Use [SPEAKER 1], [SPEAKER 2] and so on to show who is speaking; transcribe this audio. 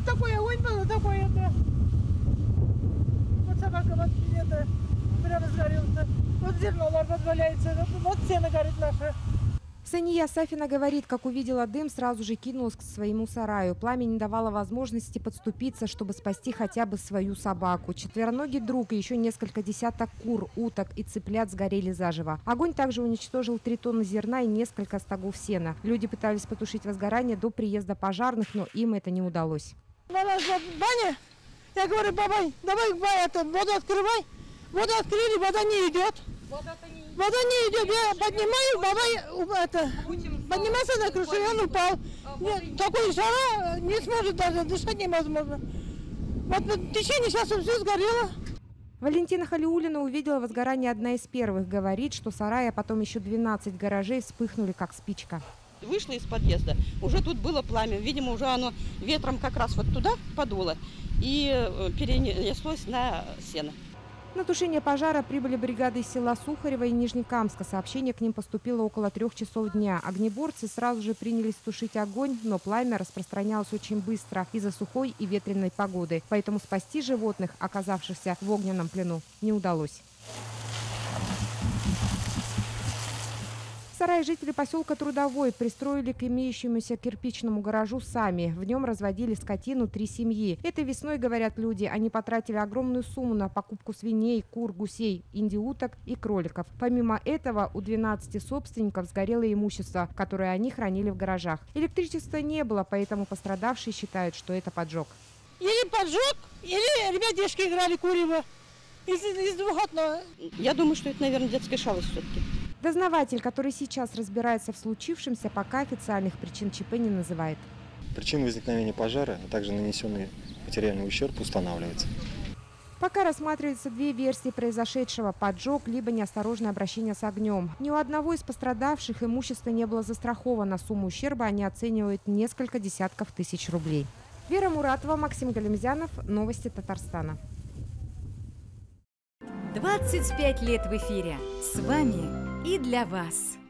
[SPEAKER 1] Вот такой огонь был, вот такой это. Вот собака вот это прямо сгорелся. Вот зерно валяется, вот сено горит наше.
[SPEAKER 2] Сания Сафина говорит, как увидела дым, сразу же кинулась к своему сараю. Пламя не давало возможности подступиться, чтобы спасти хотя бы свою собаку. Четвероногий друг и еще несколько десяток кур, уток и цыплят сгорели заживо. Огонь также уничтожил 3 тонны зерна и несколько стогов сена. Люди пытались потушить возгорание до приезда пожарных, но им это не удалось.
[SPEAKER 1] Баня, я говорю, бабай, давай воду открывай. Воду открыли, вода не идет. Вода не идет, я поднимаю, бабай, поднимается на крышу, и он упал. Такой жара, не сможет даже, дышать невозможно. Вот в течение часа все сгорело.
[SPEAKER 2] Валентина Халиуллина увидела возгорание одна из первых. Говорит, что сарай, а потом еще 12 гаражей вспыхнули как спичка.
[SPEAKER 3] Вышла из подъезда, уже тут было пламя. Видимо, уже оно ветром как раз вот туда подуло и перенеслось на сено.
[SPEAKER 2] На тушение пожара прибыли бригады из села Сухарева и Нижнекамска. Сообщение к ним поступило около 3 часов дня. Огнеборцы сразу же принялись тушить огонь, но пламя распространялось очень быстро из-за сухой и ветреной погоды. Поэтому спасти животных, оказавшихся в огненном плену, не удалось. Сарай жители поселка Трудовой пристроили к имеющемуся кирпичному гаражу сами. В нем разводили скотину 3 семьи. Этой весной, говорят люди, они потратили огромную сумму на покупку свиней, кур, гусей, индиуток и кроликов. Помимо этого, у 12 собственников сгорело имущество, которое они хранили в гаражах. Электричества не было, поэтому пострадавшие считают, что это поджог.
[SPEAKER 1] Или поджог, или ребятишки играли курево из двухотного.
[SPEAKER 3] Я думаю, что это, наверное, детская шалость все-таки.
[SPEAKER 2] Дознаватель, который сейчас разбирается в случившемся, пока официальных причин ЧП не называет.
[SPEAKER 4] Причина возникновения пожара, а также нанесенный материальный ущерб устанавливается.
[SPEAKER 2] Пока рассматриваются 2 версии произошедшего – поджог, либо неосторожное обращение с огнем. Ни у одного из пострадавших имущество не было застраховано. Сумму ущерба они оценивают несколько десятков тысяч рублей. Вера Муратова, Максим Галимзянов. Новости Татарстана.
[SPEAKER 5] 25 лет в эфире. С вами и для вас.